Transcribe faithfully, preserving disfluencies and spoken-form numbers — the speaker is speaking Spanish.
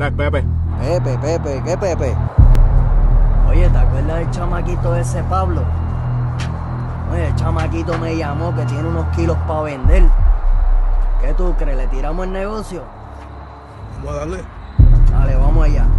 Mira, el Pepe. Pepe, Pepe, ¿qué Pepe? Oye, ¿te acuerdas del chamaquito ese Pablo? Oye, el chamaquito me llamó que tiene unos kilos para vender. ¿Qué tú crees? ¿Le tiramos el negocio? Vamos a darle. Dale, vamos allá.